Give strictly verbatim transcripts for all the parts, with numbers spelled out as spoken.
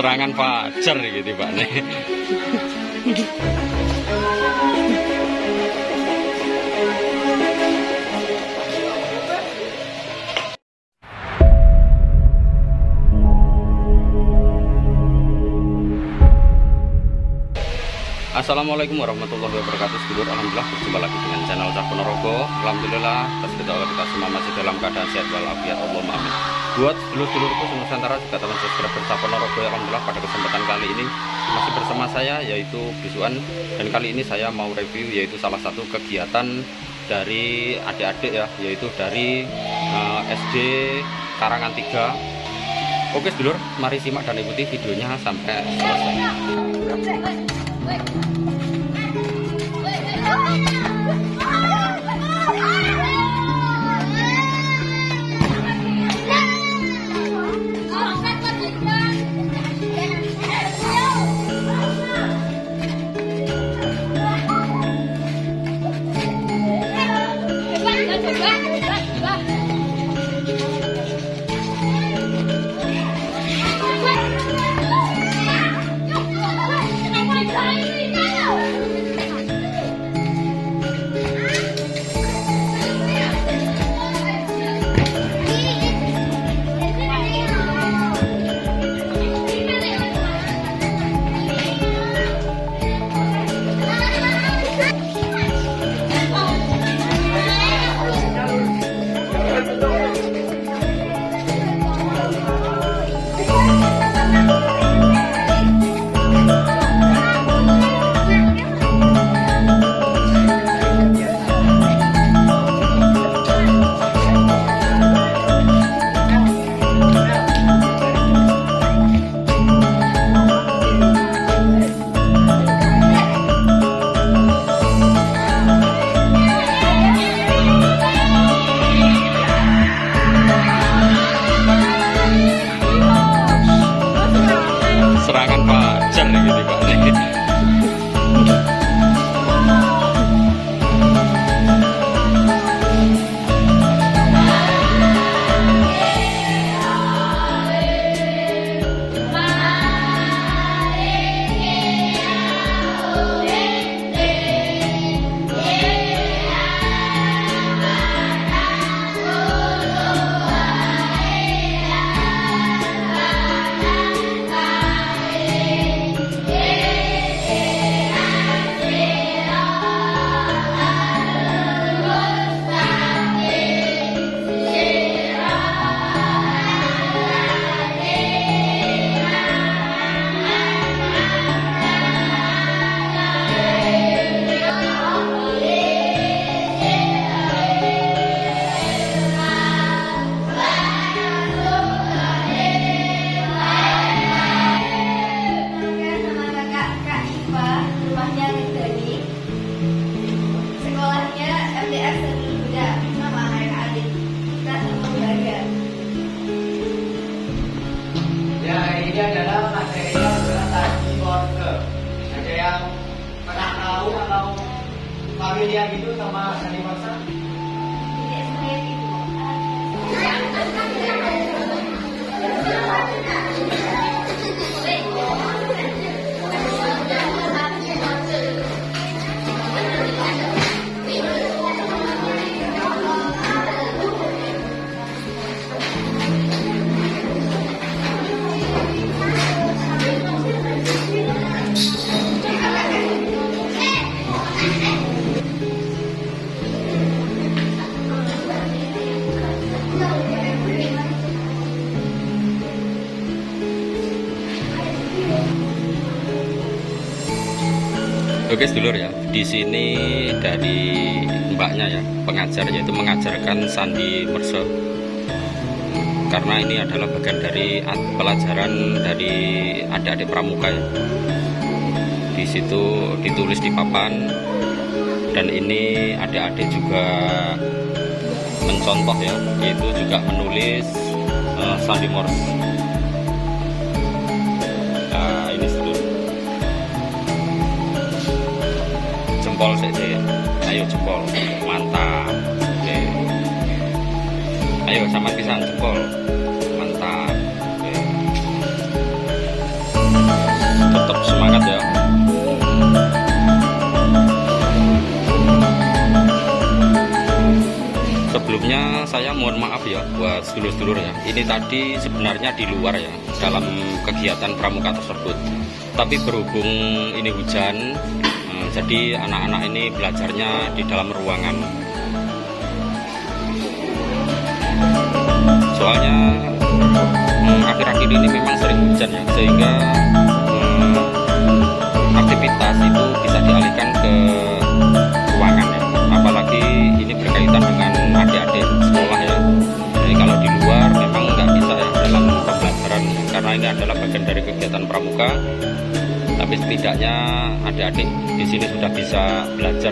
Serangan fajar gitu Pak nih. Assalamualaikum warahmatullahi wabarakatuh. Sedulur, alhamdulillah berjumpa lagi dengan channel Cah Ponorogo. Alhamdulillah atas ketawa kita semua masih dalam keadaan sehat walafiat, Allahumma amin. Buat sedulur-sedulurku senusantara juga teman subscriber Cah Ponorogo, alhamdulillah pada kesempatan kali ini masih bersama saya yaitu Bisuan, dan kali ini saya mau review yaitu salah satu kegiatan dari adik-adik ya, yaitu dari uh, S D Karangan tiga. Oke sedulur, mari simak dan ikuti videonya sampai selesai. Serangan fajar gitu Pak. Ini adalah materinya adalah Sandi Morse. Ada yang pernah tahu atau familiar gitu sama Sandi Morse? Oke sedulur ya, di sini dari mbaknya ya, pengajar, yaitu mengajarkan Sandi Morse. Karena ini adalah bagian dari pelajaran dari adik-adik pramuka ya. Di situ ditulis di papan, dan ini adik-adik juga mencontoh ya, yaitu juga menulis uh, Sandi Morse. Nah ini sedulur, jempol saja, ayo jempol, mantap. Oke. Ayo sama pisang jempol, mantap. Oke. tetap semangat ya. Sebelumnya saya mohon maaf ya buat sedulur-sedulur ya. Ini tadi sebenarnya di luar ya dalam kegiatan pramuka tersebut. Tapi berhubung ini hujan, eh, jadi anak-anak ini belajarnya di dalam ruangan. Soalnya eh, akhir-akhir ini memang sering hujan ya, sehingga eh, aktivitas itu bisa dialihkan ke ruangan ya. Apalagi ini berkaitan dengan adik-adik sekolah ya. Jadi kalau di luar memang nggak bisa ya dalam pembelajaran, karena ini adalah bagian dari kegiatan pramuka. Tapi setidaknya adik-adik di sini sudah bisa belajar.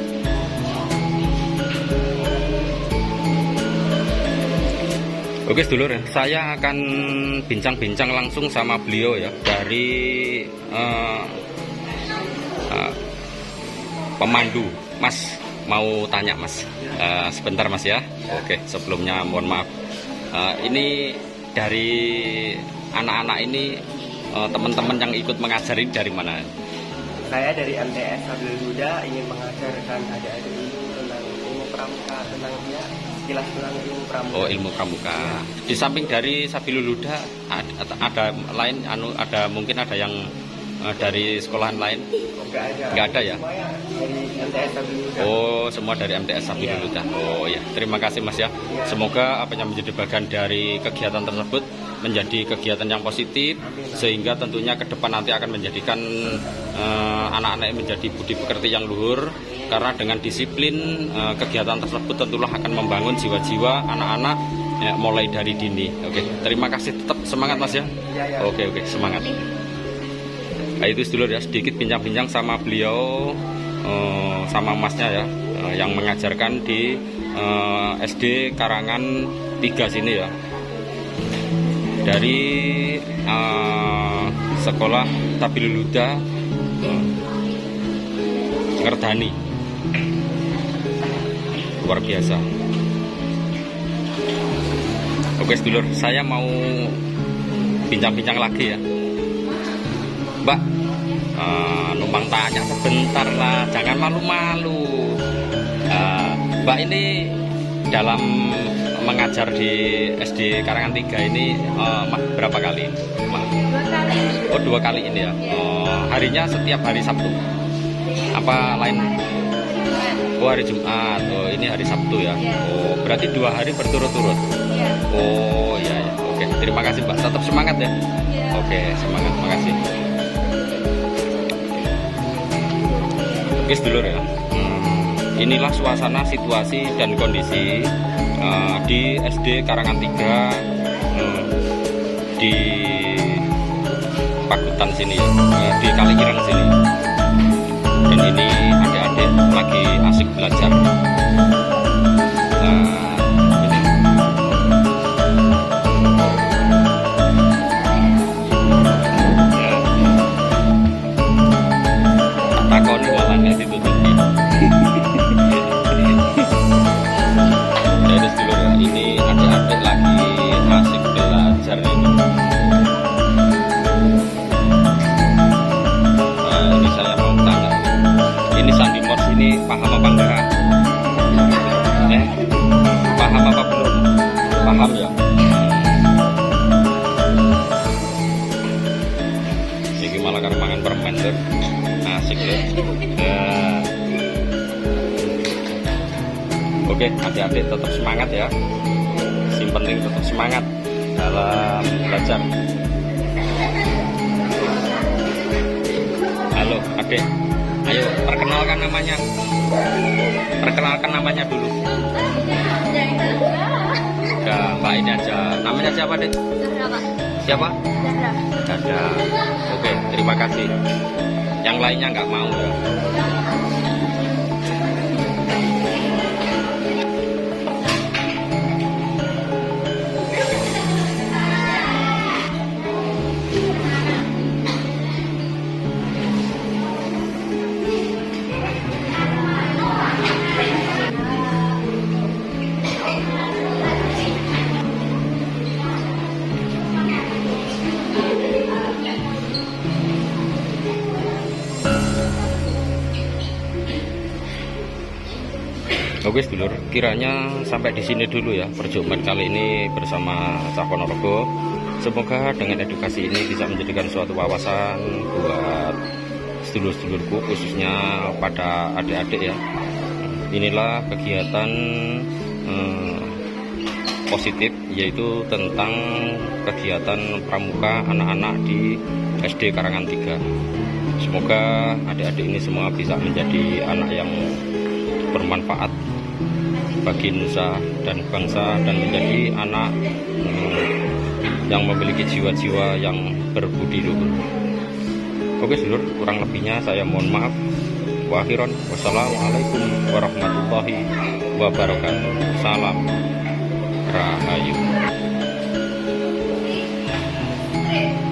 Oke sedulur ya, saya akan bincang-bincang langsung sama beliau ya dari uh, uh, pemandu. Mas mau tanya Mas, uh, sebentar Mas ya. Oke, sebelumnya mohon maaf. Uh, ini dari anak-anak ini uh, teman-teman yang ikut mengajari dari mana? Saya dari M T S Sabilul Huda ingin mengajarkan adik-adik ini tentang ilmu pramuka, tentang ya sekilas tentang ilmu pramuka. Oh, ilmu pramuka. Di samping dari Sabilul Huda ada, ada lain anu ada mungkin ada yang uh, dari sekolahan lain? Enggak ada. Enggak ada ya? Semuanya dari M T S Sabilul Huda. Oh, semua dari M T S Sabilul Huda. Oh ya, terima kasih Mas ya. Semoga apa yang menjadi bagian dari kegiatan tersebut menjadi kegiatan yang positif, sehingga tentunya ke depan nanti akan menjadikan anak-anak uh, menjadi budi pekerti yang luhur, karena dengan disiplin uh, kegiatan tersebut tentulah akan membangun jiwa-jiwa anak-anak ya, mulai dari dini. Oke, terima kasih, tetap semangat Mas ya. Oke oke, semangat. Nah, itu sedulur ya, sedikit bincang-bincang sama beliau uh, sama Masnya ya, uh, yang mengajarkan di uh, S D Karangan tiga sini ya, dari uh, sekolah Sabilul Huda uh, Ngerdani. Luar biasa. Oke sedulur, saya mau bincang-bincang lagi ya. Mbak, uh, numpang tanya sebentar lah, jangan malu-malu. uh, Mbak ini dalam mengajar di S D Karangan tiga ini uh, berapa kali? Dua kali. Oh, dua kali ini ya. Uh, harinya setiap hari Sabtu? Apa lain? Oh, hari Jumat. Oh, ini hari Sabtu ya. Oh, berarti dua hari berturut-turut. Oh, ya ya. Oke, terima kasih Mbak. Tetap semangat ya. Oke, semangat. Makasih. Oke, sedulur ya. Hmm, inilah suasana, situasi dan kondisi Uh, di S D Karangan tiga uh, di Pagutan sini ya, uh, di Kaliireng sini. Dan ini adik-adik lagi asik belajar. Nah, ini. Ya. Tak takoni malah nggak ditutupi. Jadi sedulur ya, ini adik-adik lagi asik belajar ini. Nah, ini saya mau tanya, ini Sandi Morse ini paham apa enggak? Eh, paham apa belum? Paham ya? Ini malah kan mangan permen tuh, asik loh. Nah. Oke, adik-adik tetap semangat ya. Yang penting tetap semangat dalam belajar. Halo adik, ayo perkenalkan namanya. Perkenalkan namanya dulu. Udah, Mbak ini aja. Namanya siapa dek? Siapa? Dada. Oke, terima kasih. Yang lainnya nggak mau ya. Oke sedulur, kiranya sampai di sini dulu ya perjumpaan kali ini bersama Cah Ponorogo. Semoga dengan edukasi ini bisa menjadikan suatu wawasan buat sedulur-sedulurku, khususnya pada adik-adik ya. Inilah kegiatan eh, positif, yaitu tentang kegiatan pramuka anak-anak di S D Karangan tiga. Semoga adik-adik ini semua bisa menjadi anak yang bermanfaat bagi nusa dan bangsa, dan menjadi anak hmm, yang memiliki jiwa-jiwa yang berbudi luhur. Oke sedulur, kurang lebihnya saya mohon maaf. Wahiron, wassalamualaikum warahmatullahi wabarakatuh. Salam Rahayu.